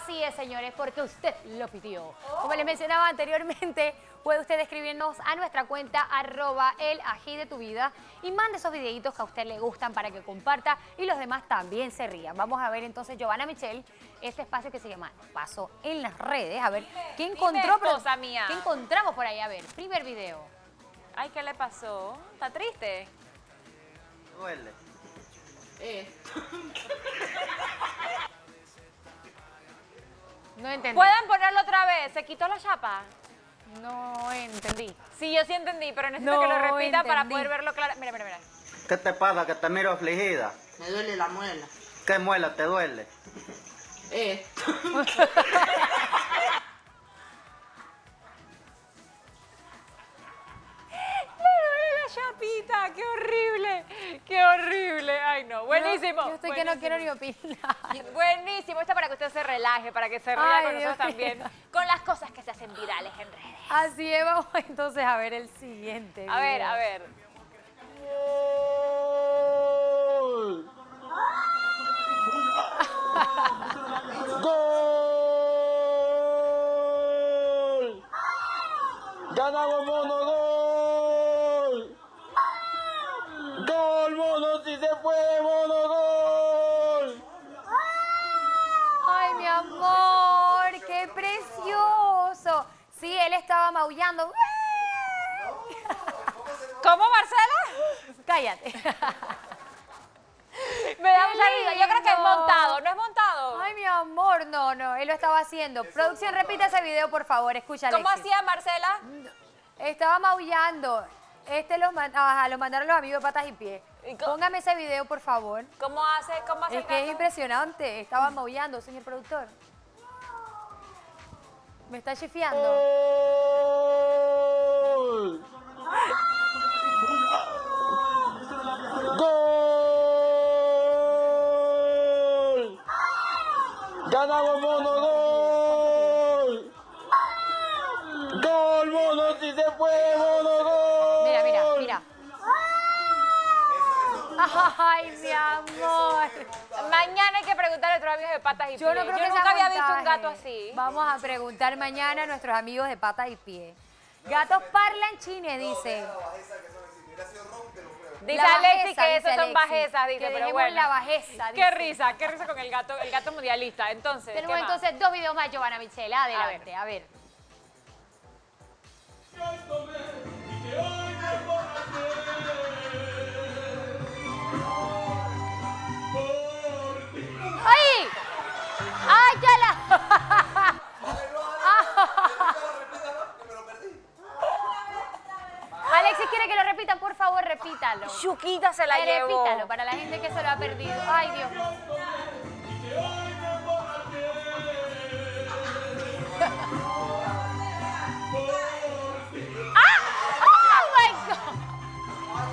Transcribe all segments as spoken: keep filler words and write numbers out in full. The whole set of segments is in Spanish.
Así es, señores, porque usted lo pidió. Como les mencionaba anteriormente, puede usted escribirnos a nuestra cuenta arroba el ají de tu vida y mande esos videitos que a usted le gustan para que comparta y los demás también se rían. Vamos a ver entonces, Giovanna Michelle, este espacio que se llama Paso en las redes. A ver, ¿qué encontró? Dime, esposa mía. ¿Qué encontramos por ahí? A ver, primer video. Ay, ¿qué le pasó? ¿Está triste? Duele. Eh. No entendí. ¿Pueden ponerlo otra vez? ¿Se quitó la chapa? No entendí. Sí, yo sí entendí, pero necesito No que lo repita entendí. para poder verlo claro. Mira, mira, mira. ¿Qué te pasa? Que te miro afligida. Me duele la muela. ¿Qué muela te duele? Eh. ¡Le duele la chapita! ¡Qué horrible! ¡Qué horrible! ¡Ay, no! Buenísimo. Yo, yo estoy que no quiero ni opinar. Buenísimo. Esto para que usted se relaje, para que se ría Ay, con Dios nosotros mío. también. Con las cosas que se hacen virales en redes. Así es, vamos entonces a ver el siguiente A ver, video. a ver. ¡Gol! ¡Ganamos, mono! ¡Gol! ¡Gol, mono! ¡Si se puede, mono! ¡Gol! Ay, mi amor, qué precioso. Sí, él estaba maullando. ¿Cómo, Marcela? Cállate. Me da Qué mucha risa. Yo creo que es lindo. montado. ¿No es montado? Ay, mi amor, no, no, él lo estaba haciendo. Producción, repite ese video, por favor, escucha, ¿Cómo Alexis. hacía Marcela? Estaba maullando. Este lo, man- ajá, lo mandaron los amigos de Patas y Pies. ¿Y cómo- Póngame ese video, por favor. ¿Cómo hace? ¿Cómo hace Es el que es gato? impresionante. Estaba maullando, señor productor. Me está chifiando. ¡Gol! ¡Gol! ¡Ganamos, mono! ¡Gol! ¡Gol, mono! ¡Si se puede, mono! ¡Gol! Mira, mira, mira. Ay, mi amor. Mañana hay que preguntar a nuestros amigos de Patas y Yo no Pies. creo que Yo nunca sea había visto un montaje. gato así. Vamos a preguntar mañana a nuestros amigos de Patas y Pies. Gatos parlanchines, dice. Dice La Alexis bajeza, que dice esos son Alexis. bajezas, dice, Que pero dejemos bueno. la bajeza, Qué dice. risa, qué risa con el gato, el gato mundialista. Entonces, Tenemos ¿qué más? entonces dos videos más, Giovanna Michelle. Adelante, a ver. ¡Ay! ¡Ay, ya la! Alexis quiere que lo repitan, por favor, repítalo. Chuquita se la Ay, llevó. repítalo para la gente que se lo ha perdido. Ay, Dios. ¡Ah! ¡Oh, my God!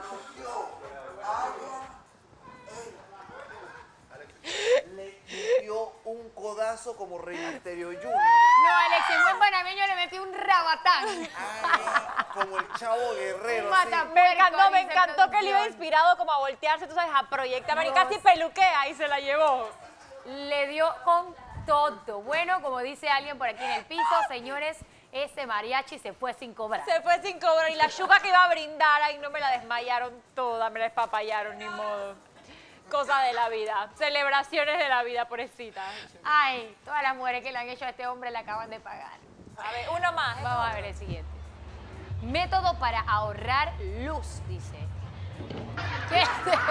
Le dio un codazo como Rey Misterio Junior. No, Alexis, en buen panameño le metió un rabatán. Ay, como el Chavo Guerrero. Un así. matapuerco, Me encantó, me dice encantó que él iba producción. inspirado como a voltearse, tú sabes, a proyectar. Y Dios. casi peluquea y se la llevó. Le dio con todo. Bueno, como dice alguien por aquí en el piso, señores, ese mariachi se fue sin cobrar. Se fue sin cobrar. Y la chuca que iba a brindar, ay, no me la desmayaron toda, me la despapallaron, ni modo. Cosa de la vida. Celebraciones de la vida, pobrecita. Ay, todas las mujeres que le han hecho a este hombre le acaban de pagar. A ver, uno más. ¿eh? Vamos a ver el siguiente. Método para ahorrar luz, dice. ¿Qué?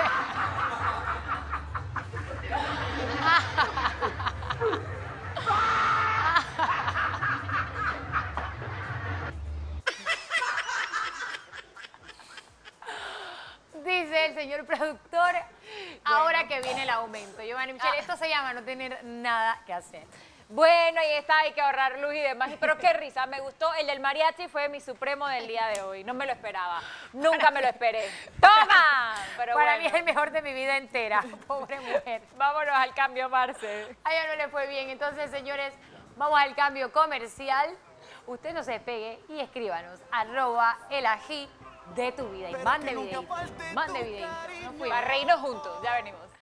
Dice el señor productor, ahora que viene el aumento. Giovanni Michelle, Ah. esto se llama no tener nada que hacer. Bueno, ahí está, hay que ahorrar luz y demás. Pero qué risa, me gustó. El del mariachi fue mi supremo del día de hoy. No me lo esperaba. Nunca me lo esperé. ¡Toma! Pero Para bueno, mí es el mejor de mi vida entera, pobre mujer. vámonos al cambio, Marce. A ella no le fue bien. Entonces, señores, vamos al cambio comercial. Usted no se despegue y escríbanos, arroba el ají de tu vida. Y mande videito, mande videito. Nos fuimos. Para reírnos juntos, ya venimos.